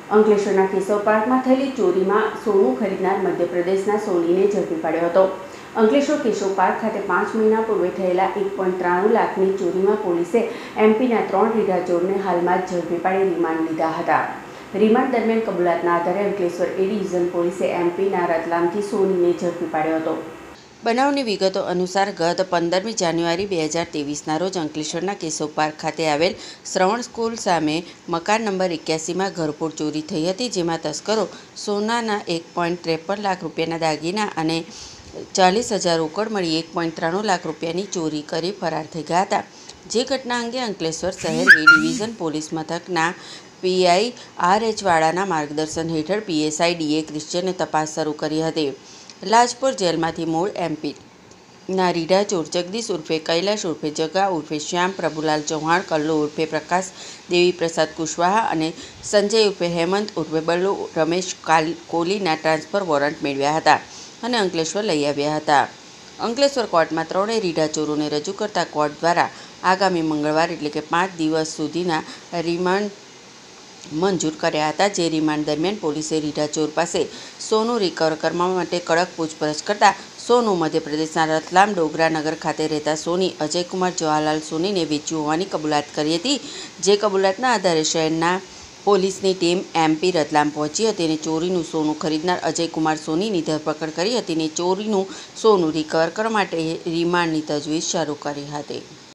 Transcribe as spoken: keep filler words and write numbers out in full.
અંકલેશ્વરના કેશવ પાર્કમાં થયેલી ચોરીમાં સોનું ખરીદનાર મધ્યપ્રદેશના સોનીને ઝડપી પાડ્યો હતો। અંકલેશ્વર કેશવ પાર્ક ખાતે પાંચ મહિના પૂર્વે થયેલા એક પોઈન્ટ ત્રાણું લાખની ચોરીમાં પોલીસે એમપીના ત્રણ રીઢા ચોરને હાલમાં જ ઝડપી પાડી રિમાન્ડ લીધા હતા। રિમાન્ડ દરમિયાન કબૂલાતના આધારે અંકલેશ્વર એ ડિવિઝન પોલીસે એમપીના રતલામથી સોનીને ઝડપી પાડ્યો હતો। બનાવની વિગતો અનુસાર ગત પંદરમી જાન્યુઆરી બે હજાર ત્રેવીસના રોજ અંકલેશ્વરના કેશવ પાર્ક ખાતે આવેલ શ્રવણ સ્કૂલ સામે મકાન નંબર એક્યાસીમાં ઘરફોડ ચોરી થઈ હતી, જેમાં તસ્કરો સોનાના એક પોઈન્ટ ત્રેપન લાખ રૂપિયાના દાગીના અને ચાલીસ હજાર રોકડ મળી એક પોઈન્ટ ત્રાણું લાખ રૂપિયાની ચોરી કરી ફરાર થઈ ગયા હતા। જે ઘટના અંગે અંકલેશ્વર શહેર એ ડિવિઝન પોલીસ મથકના પીઆઈ આર એચ વાળાના માર્ગદર્શન હેઠળ પીએસઆઈ ડીએ ક્રિશ્ચિયને તપાસ શરૂ કરી હતી। લાજપોર જેલમાંથી મૂળ એમપીના રીઢા ચોર જગદીશ ઉર્ફે કૈલાશ ઉર્ફે જગા ઉર્ફે શ્યામ પ્રભુલાલ ચૌહાણ કલ્લુ ઉર્ફે પ્રકાશ દેવી પ્રસાદ કુશવાહા અને સંજય ઉર્ફે હેમંત ઉર્ફે બલ્લુ રમેશ કોલીના ટ્રાન્સફર વોરંટ મેળવ્યા હતા અને અંકલેશ્વર લઈ આવ્યા હતા। અંકલેશ્વર કોર્ટમાં ત્રણેય રીઢા ચોરોને રજૂ કરતા કોર્ટ દ્વારા આગામી મંગળવાર એટલે કે પાંચ દિવસ સુધીના રિમાન્ડ મંજૂર કર્યા હતા। જે રિમાન્ડ દરમિયાન પોલીસે રીઢા ચોર પાસે સોનું રિકવર કરવા માટે કડક પૂછપરછ કરતા સોનું મધ્યપ્રદેશના રતલામ ડોગરાનગર ખાતે રહેતા સોની અજયકુમાર જવાહરલાલ સોનીને વેચ્યું હોવાની કબૂલાત કરી હતી। જે કબૂલાતના આધારે શહેરના પોલીસની ટીમ એમપી રતલામ પહોંચી હતી અને ચોરીનું સોનું ખરીદનાર અજયકુમાર સોનીની ધરપકડ કરી હતી અને ચોરીનું સોનું રિકવર કરવા માટે રિમાન્ડની તજવીજ શરૂ કરી હતી।